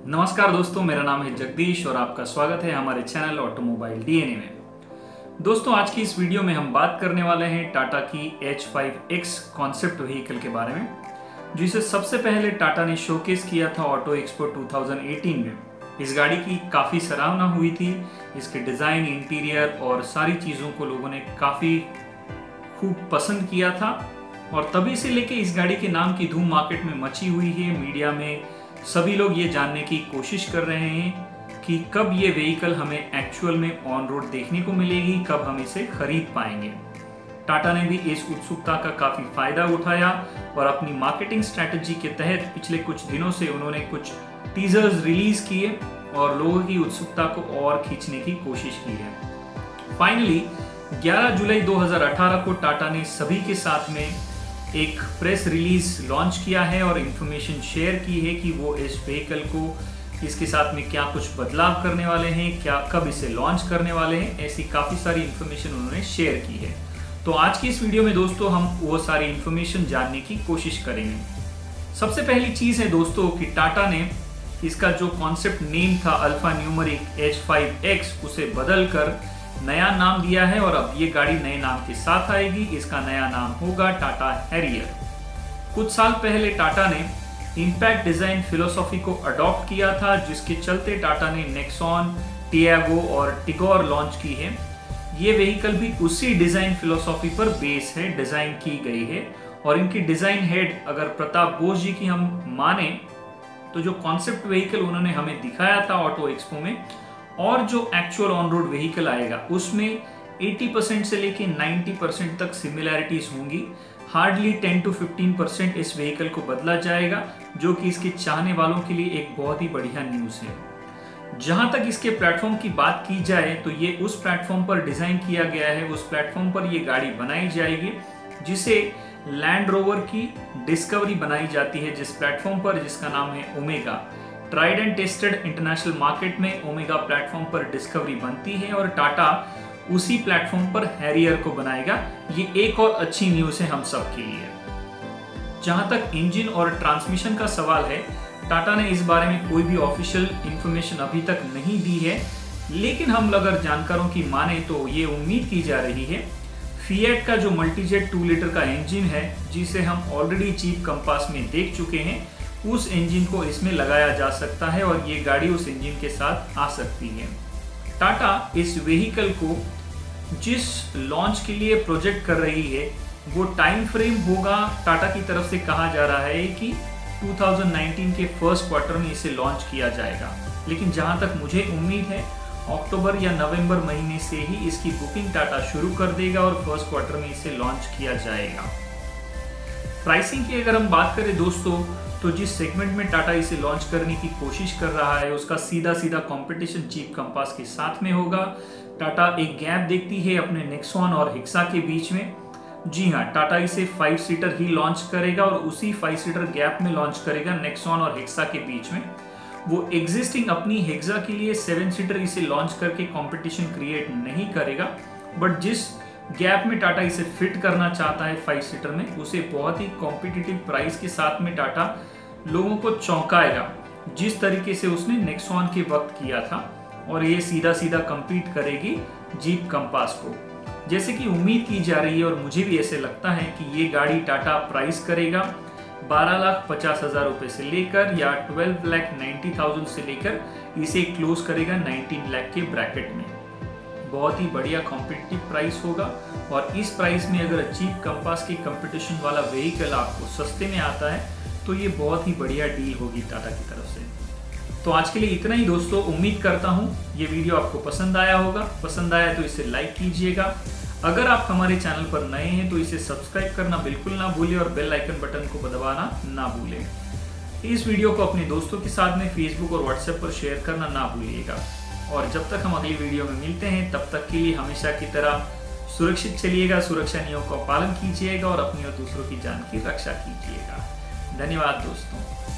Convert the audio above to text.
नमस्कार दोस्तों, मेरा नाम है जगदीश और आपका स्वागत है हमारे चैनल ऑटोमोबाइल डीएनए में। दोस्तों, आज की इस वीडियो में हम बात करने वाले हैं टाटा की H5X कॉन्सेप्ट व्हीकल के बारे में, जिसे सबसे पहले टाटा ने शोकेस किया था ऑटो एक्सपो 2018 में। इस गाड़ी की काफ़ी सराहना हुई थी। इसके डिज़ाइन, इंटीरियर और सारी चीज़ों को लोगों ने काफ़ी खूब पसंद किया था और तभी से लेके इस गाड़ी के नाम की धूम मार्केट में मची हुई है। मीडिया में सभी लोग ये जानने की कोशिश कर रहे हैं कि कब ये व्हीकल हमें एक्चुअल में ऑन रोड देखने को मिलेगी, कब हम इसे खरीद पाएंगे। टाटा ने भी इस उत्सुकता का काफ़ी फायदा उठाया और अपनी मार्केटिंग स्ट्रैटेजी के तहत पिछले कुछ दिनों से उन्होंने कुछ टीजर्स रिलीज किए और लोगों की उत्सुकता को और खींचने की कोशिश की है। फाइनली 11 जुलाई 2018 को टाटा ने सभी के साथ में एक प्रेस रिलीज लॉन्च किया है और इंफॉर्मेशन शेयर की है कि वो इस व्हीकल को इसके साथ में क्या कुछ बदलाव करने वाले हैं, क्या कब इसे लॉन्च करने वाले हैं। ऐसी काफ़ी सारी इंफॉर्मेशन उन्होंने शेयर की है। तो आज की इस वीडियो में दोस्तों हम वो सारी इंफॉर्मेशन जानने की कोशिश करेंगे। सबसे पहली चीज़ है दोस्तों कि टाटा ने इसका जो कॉन्सेप्ट नेम था अल्फा न्यूमरिक H5X उसे बदल कर नया नाम दिया है और अब ये गाड़ी नए नाम के साथ आएगी। इसका नया नाम होगा टाटा हैरियर। कुछ साल पहले टाटा ने इम्पैक्ट डिजाइन फिलोसॉफी को अडॉप्ट किया था, जिसके चलते टाटा ने नेक्सॉन, टियागो और टिगोर लॉन्च की है। ये व्हीकल भी उसी डिजाइन फिलोसॉफी पर बेस है, डिजाइन की गई है। और इनकी डिजाइन हेड अगर प्रताप बोस जी की हम माने तो जो कॉन्सेप्ट व्हीकल उन्होंने हमें दिखाया था ऑटो एक्सपो में और जो एक्चुअल ऑन रोड व्हीकल आएगा उसमें 80% से लेके 90% तक सिमिलैरिटीज होंगी। हार्डली 10 to 15% इस व्हीकल को बदला जाएगा, जो कि इसके चाहने वालों के लिए एक बहुत ही बढ़िया न्यूज़ है। जहां तक इसके प्लेटफॉर्म की बात की जाए तो ये उस प्लेटफॉर्म पर डिजाइन किया गया है, उस प्लेटफॉर्म पर ये गाड़ी बनाई जाएगी जिसे लैंड रोवर की डिस्कवरी बनाई जाती है, जिस प्लेटफॉर्म पर, जिसका नाम है Omega. Tried and tested international market में ओमेगा प्लेटफॉर्म पर डिस्कवरी बनती है और टाटा उसी प्लेटफॉर्म पर हैरियर को बनाएगा। ये एक और अच्छी न्यूज़ है हम सब के लिए। जहां तक इंजन और ट्रांसमिशन का सवाल है, टाटा ने इस बारे में कोई भी ऑफिशियल इंफॉर्मेशन अभी तक नहीं दी है, लेकिन हम अगर जानकारों की माने तो ये उम्मीद की जा रही है फिएट का जो मल्टीजेट 2 लीटर का इंजन है, जिसे हम ऑलरेडी जीप कंपास में देख चुके हैं, उस इंजन को इसमें लगाया जा सकता है और ये गाड़ी उस इंजन के साथ आ सकती है। टाटा इस व्हीकल को जिस लॉन्च के लिए प्रोजेक्ट कर रही है वो टाइम फ्रेम होगा, टाटा की तरफ से कहा जा रहा है कि 2019 के फर्स्ट क्वार्टर में इसे लॉन्च किया जाएगा। लेकिन जहां तक मुझे उम्मीद है अक्टूबर या नवंबर महीने से ही इसकी बुकिंग टाटा शुरू कर देगा और फर्स्ट क्वार्टर में इसे लॉन्च किया जाएगा। प्राइसिंग की अगर हम बात करें दोस्तों, तो जिस सेगमेंट में टाटा इसे लॉन्च करने की कोशिश कर रहा है उसका सीधा सीधा कंपटीशन जीप कंपास के साथ में होगा। टाटा एक गैप देखती है अपने नेक्सॉन और हिक्सा के बीच में। जी हाँ, टाटा इसे 5 सीटर ही लॉन्च करेगा और उसी 5 सीटर गैप में लॉन्च करेगा नेक्सॉन और हिक्सा के बीच में। वो एग्जिस्टिंग अपनी हिक्सा के लिए 7 सीटर इसे लॉन्च करके कंपटीशन क्रिएट नहीं करेगा, बट जिस गैप में टाटा इसे फिट करना चाहता है 5 सीटर में, उसे बहुत ही कॉम्पिटिटिव प्राइस के साथ में टाटा लोगों को चौंकाएगा, जिस तरीके से उसने नेक्सॉन के वक्त किया था। और ये सीधा सीधा कम्पीट करेगी जीप कंपास को, जैसे कि उम्मीद की जा रही है। और मुझे भी ऐसे लगता है कि ये गाड़ी टाटा प्राइस करेगा 12,50,000 रुपए से लेकर या 12,90,000 से लेकर इसे क्लोज करेगा 19 लाख के ब्रैकेट में। बहुत ही बढ़िया कॉम्पिटिटिव प्राइस होगा और इस प्राइस में अगर जीप कंपास के कंपटीशन वाला व्हीकल आपको सस्ते में आता है तो ये बहुत ही बढ़िया डील होगी टाटा की तरफ से। तो आज के लिए इतना ही दोस्तों। उम्मीद करता हूँ ये वीडियो आपको पसंद आया होगा। पसंद आया तो इसे लाइक कीजिएगा। अगर आप हमारे चैनल पर नए हैं तो इसे सब्सक्राइब करना बिल्कुल ना भूलें और बेल आइकन बटन को दबाना ना भूलें। इस वीडियो को अपने दोस्तों के साथ में फेसबुक और व्हाट्सएप पर शेयर करना ना भूलिएगा। और जब तक हम अगली वीडियो में मिलते हैं तब तक के लिए हमेशा की तरह सुरक्षित चलिएगा, सुरक्षा नियमों का पालन कीजिएगा और अपनी और दूसरों की जान की रक्षा कीजिएगा। धन्यवाद दोस्तों।